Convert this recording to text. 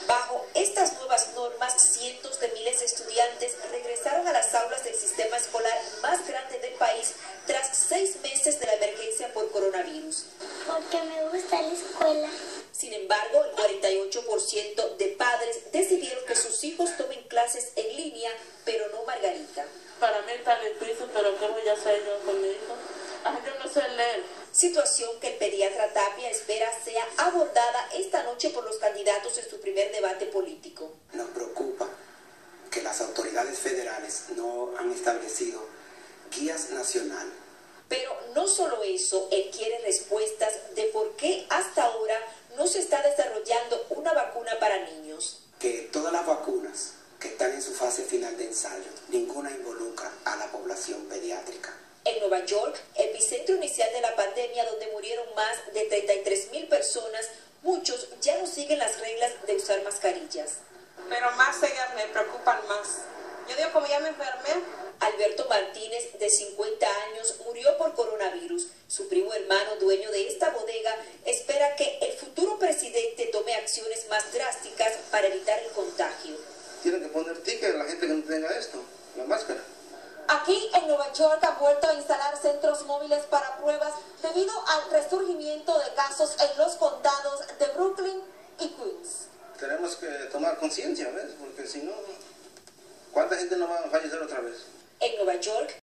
Bajo estas nuevas normas, cientos de miles de estudiantes regresaron a las aulas del sistema escolar más grande del país tras 6 meses de la emergencia por coronavirus. Porque me gusta la escuela. Sin embargo, el 48% de padres decidieron que sus hijos tomen clases en línea, pero no Margarita. Para mí está difícil, pero ¿qué voy a hacer yo con mi hijo? Yo no sé leer. Situación que el pediatra Tapia espera sea abordada esta noche por los candidatos en su primer debate político. Nos preocupa que las autoridades federales no han establecido guías nacionales. Pero no solo eso, él quiere respuestas de por qué hasta ahora no se está desarrollando una vacuna para niños. Que todas las vacunas que están en su fase final de ensayo, ninguna involucra a la población pediátrica. En Nueva York, epicentro inicial de la pandemia, donde murieron más de 33,000 personas, muchos ya no siguen las reglas de usar mascarillas. Pero más ellas me preocupan más. Yo digo, como ya me enfermé. Alberto Martínez, de 50 años, murió por coronavirus. Su primo hermano, dueño de esta bodega, espera que el futuro presidente tome acciones más drásticas para evitar el contagio. Tienen que poner ticket a la gente que no tenga esto, la máscara. Aquí en Nueva York han vuelto a instalar centros móviles para pruebas debido al resurgimiento de casos en los condados de Brooklyn y Queens. Tenemos que tomar conciencia, ¿ves? Porque si no, ¿cuánta gente no va a fallecer otra vez? En Nueva York,